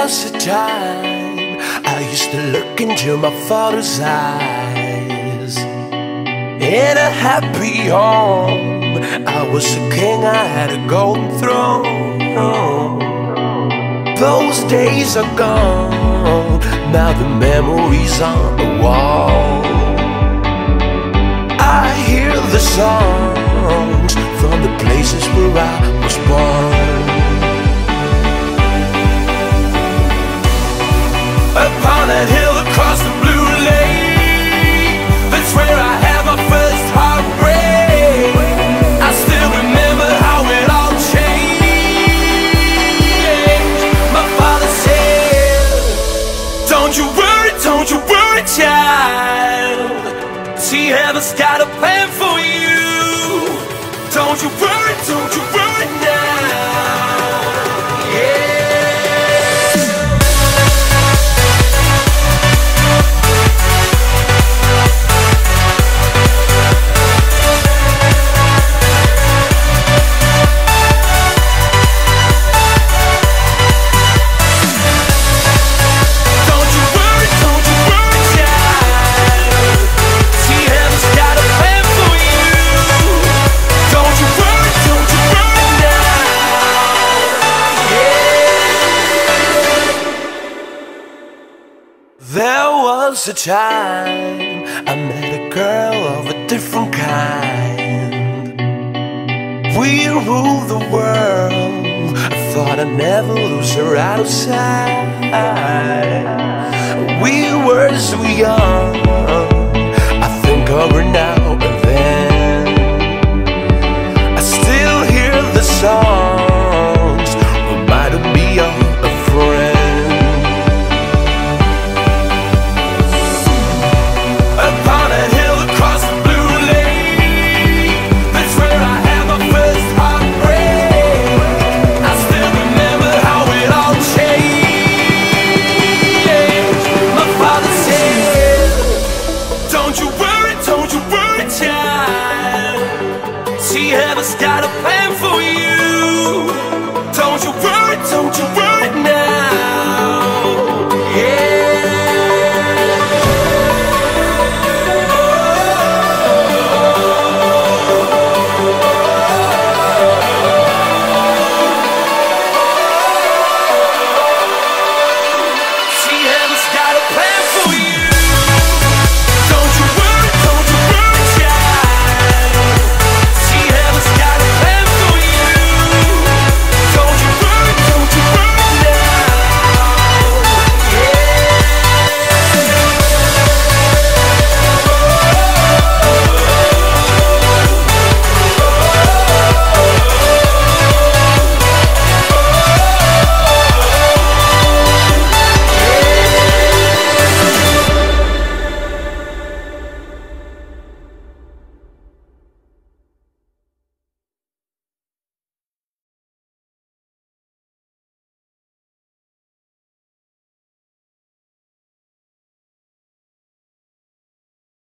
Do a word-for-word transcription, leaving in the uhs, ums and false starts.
was a time I used to look into my father's eyes. In a happy home, I was a king, I had a golden throne. Those days are gone, now the memories on the wall. I hear the songs from the places where I was born. Upon a hill across the blue lake, that's where I had my first heartbreak. I still remember how it all changed. My father said, don't you worry, don't you worry, child. See, heaven's got a plan for you. Don't you worry, don't you worry now. Yeah. There was a time I met a girl of a different kind. We ruled the world, I thought I'd never lose her out of sight. We were so young,